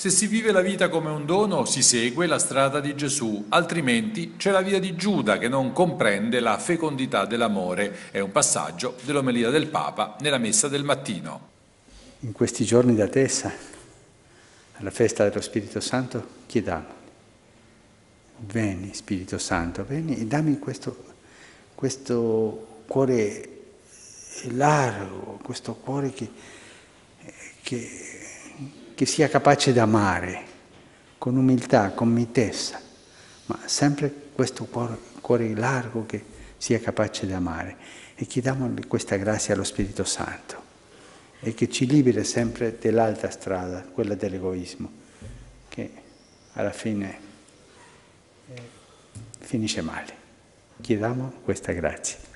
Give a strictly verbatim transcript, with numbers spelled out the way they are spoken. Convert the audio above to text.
Se si vive la vita come un dono, si segue la strada di Gesù, altrimenti c'è la via di Giuda che non comprende la fecondità dell'amore. È un passaggio dell'omelia del Papa nella messa del mattino. In questi giorni d'attesa, alla festa dello Spirito Santo, chiediamo: vieni Spirito Santo, vieni e dammi questo, questo cuore largo, questo cuore che, che che sia capace di amare, con umiltà, con mitezza, ma sempre questo cuore, cuore largo che sia capace di amare. E chiediamo questa grazia allo Spirito Santo e che ci liberi sempre dell'altra strada, quella dell'egoismo, che alla fine eh, finisce male. Chiediamo questa grazia.